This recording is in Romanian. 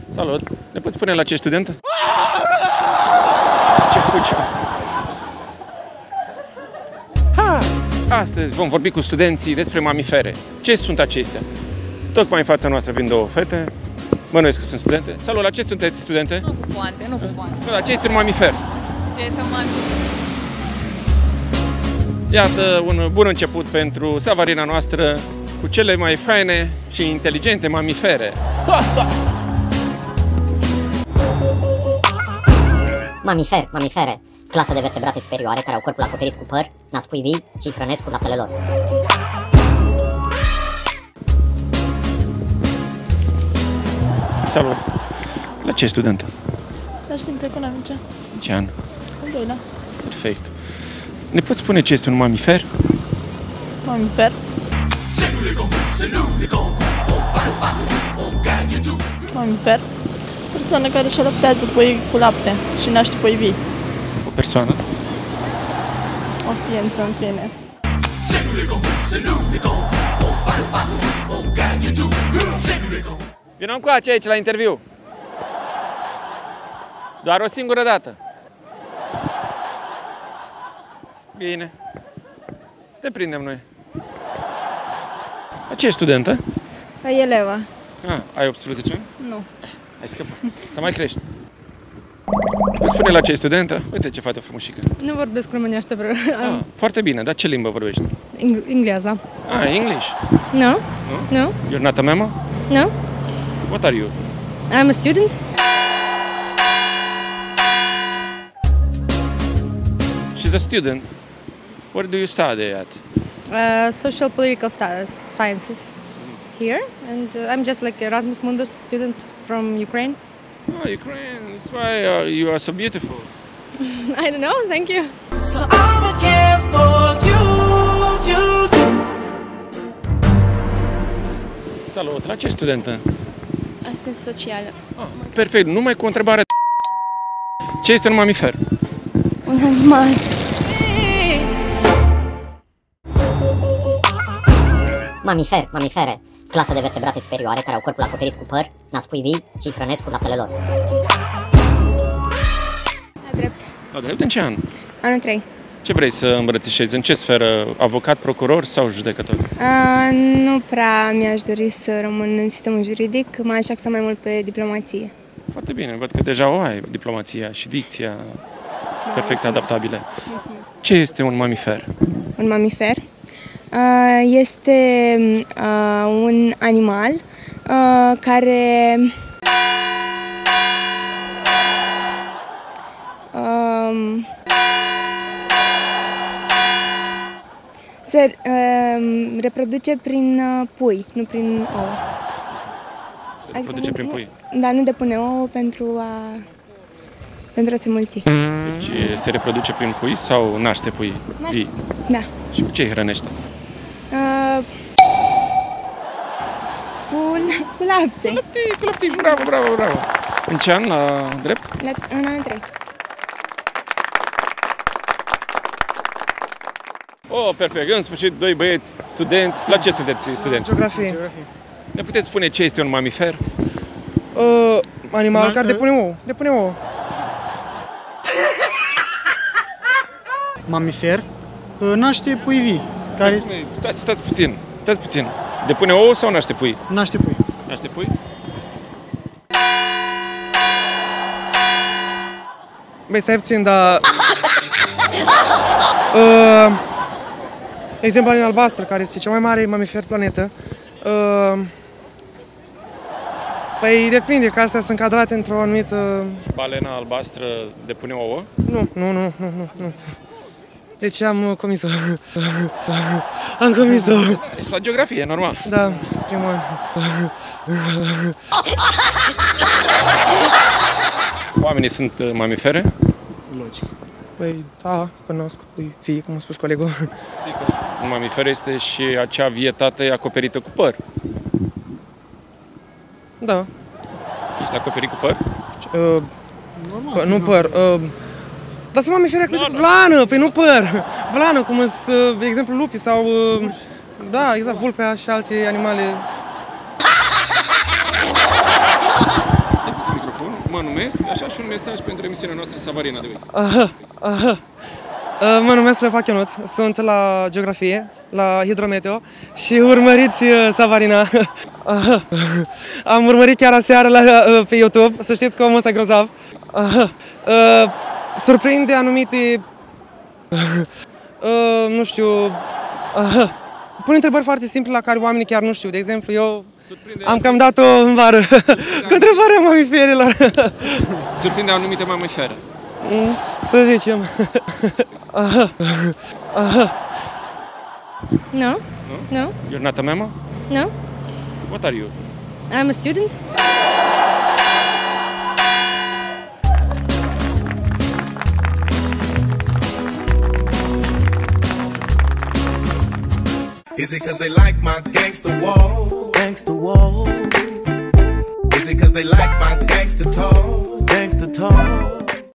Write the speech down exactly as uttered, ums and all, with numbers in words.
Salut! Ne poți spune la ce studentă? Ce fugi? Ha! Astăzi vom vorbi cu studenții despre mamifere. Ce sunt acestea? Tocmai în fața noastră vin două fete. Bănuiesc că sunt studente. Salut! La ce sunteți studente? Nu cu poante, nu cu poante. Da, ce este un mamifer? Ce este un mamifer? Iată un bun început pentru savarina noastră cu cele mai faine și inteligente mamifere. Mamifer, mamifere, clasă de vertebrate superioare care au corpul acoperit cu păr, nasc pui vii și îi hrănesc cu laptele lor. Salut! La ce studentă? La științe economice. Ce an? Al doilea. Perfect. Ne poți spune ce este un mamifer? Mamifer. Mamifer. Persoană care își alăptează pui cu lapte și naște pui vii. O persoană? O ființă, în fine. Vino încoace aici la interviu. Doar o singură dată. Bine. Te prindem noi. La ce ești studentă? Eleva. Ah, ai optsprezece ani? Nu. Hai scăpa. Să mai crești. Poți spune la ce ești studentă? Uite ce fată frumușică. Nu vorbesc românește, vreau. Ah, foarte bine, dar ce limbă vorbești? Engleză. Ah, English. No? No? No? You're not a memo? No? What are you? I'm a student. She's a student. Where do you study at? Uh, social political sciences. Here. And uh, I'm just like Erasmus Mundus student from Ukraine. Oh, Ukraine. That's why uh, you are so beautiful. I don't know, thank you. So I'ma care for you, you, you. Salut, la ce studentă? Asistență socială. Ah, perfect, numai cu o întrebare. Ce este un mamifer? Un animal. Mamifer, mamifere, clasă de vertebrate superioare care au corpul acoperit cu păr, nasc pui vii și îi hrănesc cu laptele lor. La drept. La drept în ce an? Anul trei. Ce vrei să îmbrățișezi? În ce sferă? Avocat, procuror sau judecător? Uh, nu prea mi-aș dori să rămân în sistemul juridic, m-aș axa mai mult pe diplomație. Foarte bine, văd că deja o ai, diplomația și dicția perfect adaptabile. Mulțumesc. Ce este un mamifer? Un mamifer uh, este uh, un animal uh, care um, se uh, reproduce prin uh, pui, nu prin ouă. Se reproduce prin pui. Da, nu depune ouă pentru a, pentru a se mulți. Deci se reproduce prin pui sau naște pui vii? Da. Și cu ce îi hrănește? Uh, cu, cu lapte. Lapte, cu lapte, bravo, bravo, bravo. În ce an la drept? La, în anul trei. Oh, perfect, în sfârșit, doi băieți, studenți. La ce sunteți studenți? Geografie. Ne puteți spune ce este un mamifer? Uh, animal care depune ouă. Depune ouă. Mamifer uh, naște pui vii. Care Stați, stați puțin, stați puțin. Depune ouă sau naște pui? naște pui. Naște pui? Băi, stai puțin, dar... uh, exemplu, balena albastră, care este cea mai mare mamifer planetă. Uh, păi depinde, că astea sunt încadrate într-o anumită... Balena albastră depune ouă? Nu, nu, nu, nu, nu, nu. Deci am comis-o. Am comis-o. Ești la geografie, normal. Da, primul an. Oamenii sunt uh, mamifere? Logic. Păi, da, cunosc pui vii, cum a spus colegul. Un mamifer este și acea vietate acoperită cu păr. Da. Ești acoperit cu păr? Uh, Normal. pă, nu păr. Uh, dar sunt mamifere Blană. blană, păi nu păr. Blană, cum sunt, uh, de exemplu, lupii sau... Uh, da, exact, vulpea și alte animale. mă numesc, așa și un mesaj pentru emisiunea noastră Savarina de Week. Aha, aha. Uh, Mă numesc Leopac Ionuț, sunt la geografie, la hidrometeo și urmăriți uh, Savarina. Aha. Am urmărit chiar aseară la, uh, pe YouTube, să știți că omul ăsta e grozav. Aha. Uh, surprinde anumite, uh, uh, nu știu, uh, pun întrebări foarte simple la care oamenii chiar nu știu. De exemplu, eu surprinde am cam dat-o în vară cu întrebarea mamiferilor. Surprinde anumite mamiferă. Mm, să zicem. Aha. Aha. No, No? no, You're not a mama? no. What are you? I'm a student. Is it cause they like my gangster wall? Gangster wall. Is it cause they like my gangster talk? Gangster talk.